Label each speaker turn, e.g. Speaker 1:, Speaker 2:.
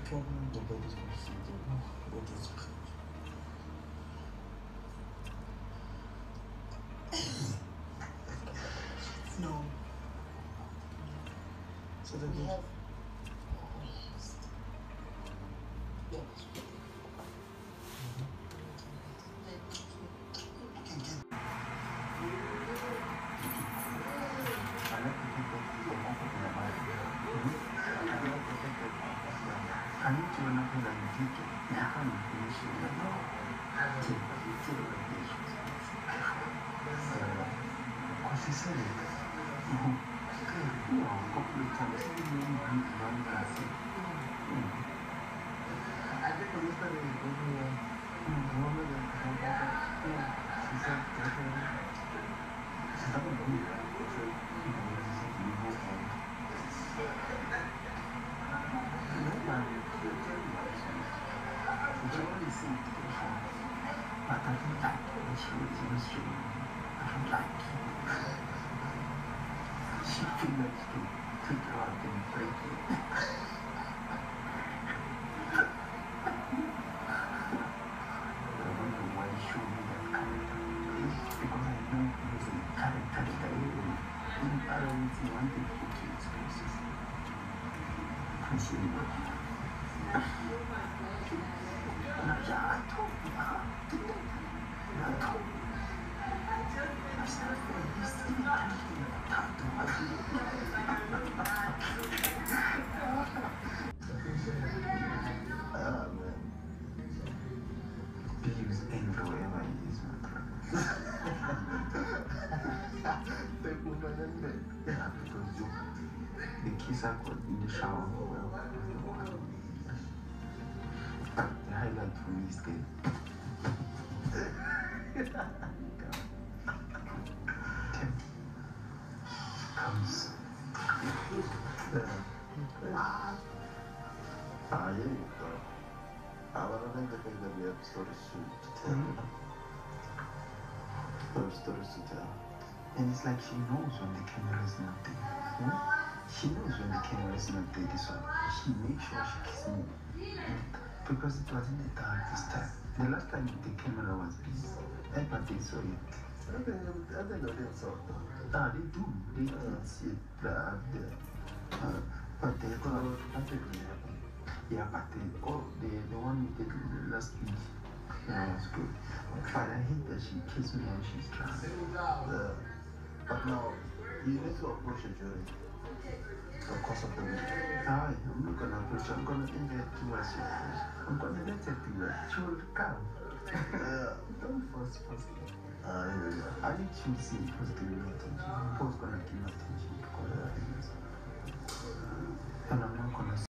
Speaker 1: Comme dans pas besoin de se No. So that we have
Speaker 2: the kids are in the shower. The highlight for me is the comes.
Speaker 3: Yeah, you go. I don't think that we have stories to tell. We have stories to tell.
Speaker 2: And it's like she knows when the camera is not there. She knows when the camera is not there, so she makes sure she kisses me. Because it was in the dark this time. The last time the camera was busy, but they saw it.
Speaker 3: I think they did so.
Speaker 2: They do. They did see it there. But they yeah, but the one we did last week, was good. But I hate that she kissed me when she's drunk.
Speaker 3: But now, you need to approach a jury. Of course of the week.
Speaker 2: I'm not gonna approach her. I'm gonna invite to her. I'm gonna let her do it. She will come. Don't force it. I need to see who's giving me attention. Who's gonna give me attention. And I'm not gonna